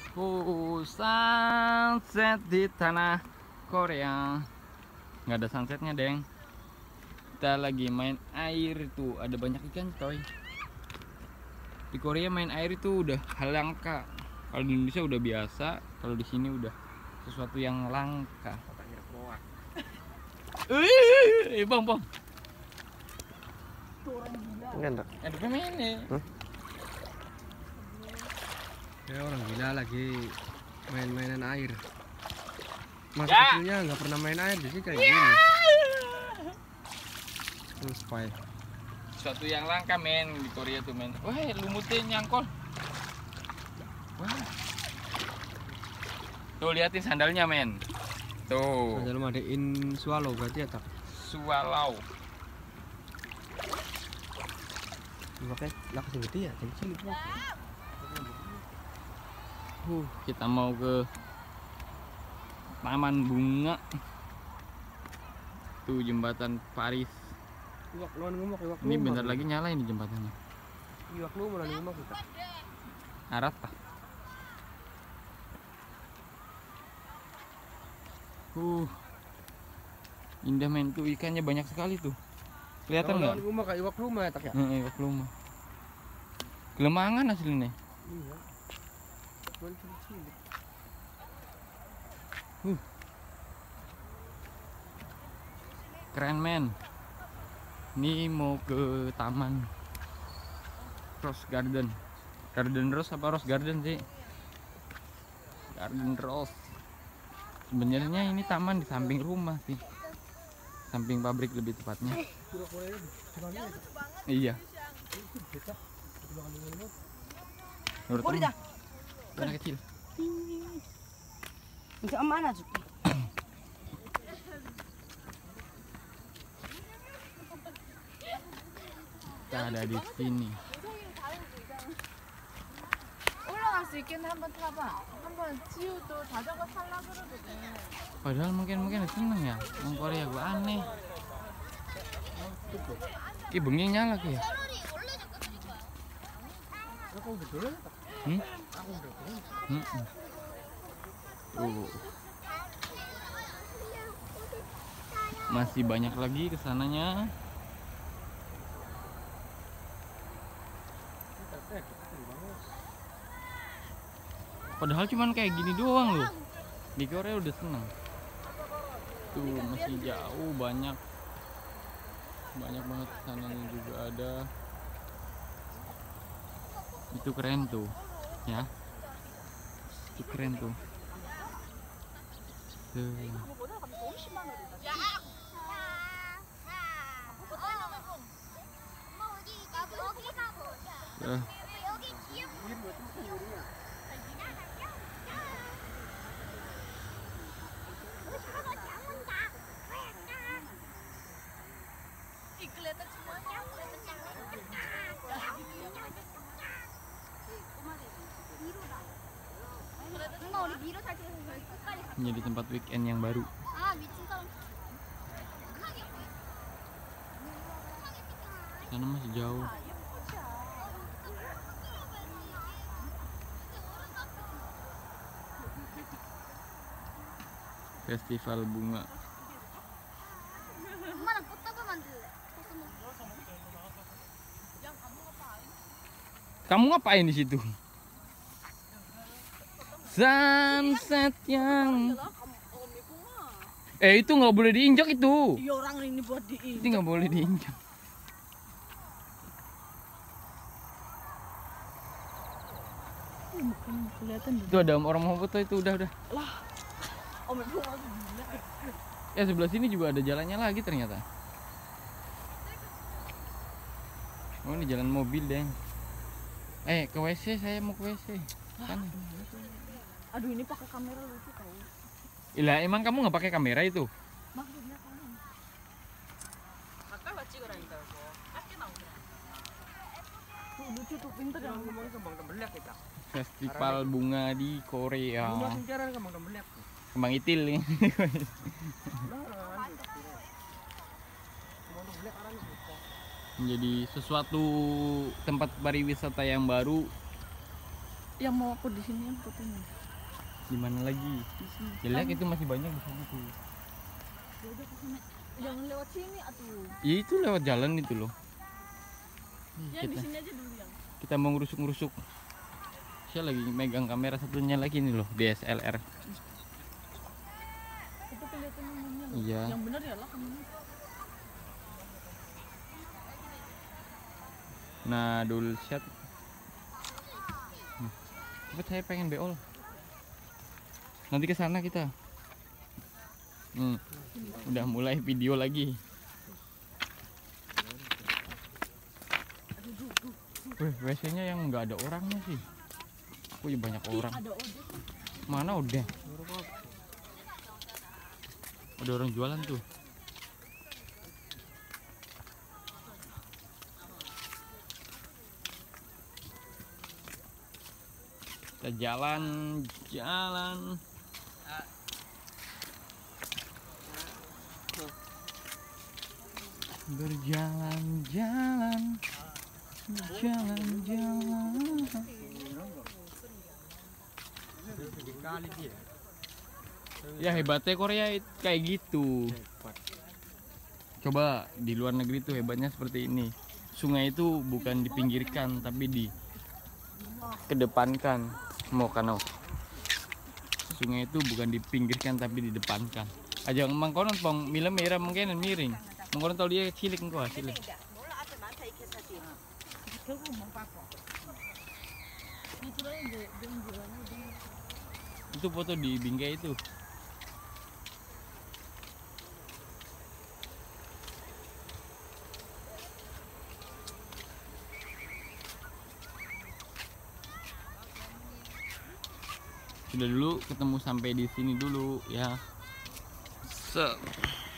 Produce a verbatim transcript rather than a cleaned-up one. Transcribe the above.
Oh, sunset di tanah Korea. Nggak ada sunsetnya, Deng. Kita lagi main air tuh, ada banyak ikan, coy. Di Korea main air itu udah hal langka. Kalau di Indonesia udah biasa, kalau di sini udah sesuatu yang langka. Eh, bang, bang. Enggak, Ada pemain nih. ya orang gila lagi main-mainan air. Masa Ya. kecilnya nggak pernah main air di sini kayak gini. Terus pai. Sesuatu yang langka, men, di Korea tuh, men. Wah, lumutnya nyangkol. Wah. Tuh liatin sandalnya, men. Tuh. Sandal madein swallow berarti ya tak? Swallow. Makanya lah kasih gede ya, kecil itu. Uh, kita mau ke taman bunga. Tuh jembatan Paris. Iwak luan ngomong, iwak Ini bentar lagi nyala ini jembatannya. Iwak lu mau ngomong kita. Arat pak. Uh, indah, men, tuh ikannya banyak sekali tuh. Kelihatan nggak? Ngomong kayak iwak rumah ya tak ya? Heeh, iwak lumah. Gelemangan aslinya. Iya. Cuman cilik. Uh. Keren, men. Ini mau ke taman Rose Garden. Garden Rose apa Rose Garden sih? Garden Rose. Sebenarnya ini taman di samping rumah sih. Samping pabrik lebih tepatnya. Iya. Menurut kamu? Anak kecil. Enggak mana tuh? Kita ada di sini. 올라갈 수 있겠네. 한번 타봐. 한번 지우도 자전거 탈라 그러거든. Padahal mungkin mungkin seneng ya. Orang Korea gua aneh. Ih, bengi nyala ki ya. Hmm? Hmm. Tuh. Masih banyak lagi kesananya. Padahal cuman kayak gini doang loh. Di Korea udah seneng. Tuh masih jauh, banyak banyak banget kesananya juga ada. Itu keren tuh, ya. Itu keren tuh. Tuh. Tuh. Menjadi tempat weekend yang baru. Sana masih jauh. Festival bunga. Kamu ngapain di situ? Sunset yang Eh itu nggak boleh diinjak itu. Iya, orang ini buat diinjak. Itu nggak boleh diinjak. Mungkin kelihatan deh. Itu ada orang mau foto itu udah udah. Lah. Om Ibu masih gila. Ya sebelah sini juga ada jalannya lagi ternyata. Oh ini jalan mobil, Deng. Eh ke W C, saya mau ke W C. Kan? Aduh, ini pakai kamera lucu tau. Ilah emang kamu nggak pakai kamera itu? Maksudnya kamu. Kakak 찍으라니까 이거. 작게 나오네. Tuh lucu tuh, pinter ya. Ngomongin kembang tembelak kita. Festival bunga di Korea. Bunga senjaran kembang tembelak. Kembang itil nih. Menjadi sesuatu tempat pariwisata yang baru. Yang mau aku di sini fotonya. Di mana lagi? Jelek itu masih banyak di sana tuh. Yaudah ke sana. Jangan lewat sini atuh. Ya, itu lewat jalan itu loh. Ya di Kita, sini aja dulu yang. kita mau ngerusuk-ngerusuk. Saya lagi megang kamera satunya lagi nih loh, D S L R. Itu kelihatan namanya loh. Iya. Yang benar ya lah kamu. Nah, dul shot. Hmm. Cepet, saya pengen beol. Nanti ke sana kita. Hmm. Udah mulai video lagi. Wih, W C-nya yang nggak ada orangnya sih. Wih, banyak orang. Ada ojek. Mana udah? Ada orang jualan tuh. Kita jalan, jalan. Berjalan-jalan, berjalan-jalan. Ya hebatnya Korea it- kayak gitu. Coba di luar negeri tuh hebatnya seperti ini. Sungai itu bukan dipinggirkan tapi di kedepankan. Mau kano. Sungai itu bukan dipinggirkan tapi didepankan. Aja mangkonon pong milam merah mungkin miring. Mangkonon tau dia cilik engkau cilik. 결국 못 바꿔. 이 들어는 이제 좀 들어는 Itu foto di Bingkai itu. Sudah dulu ketemu sampai di sini dulu ya. So.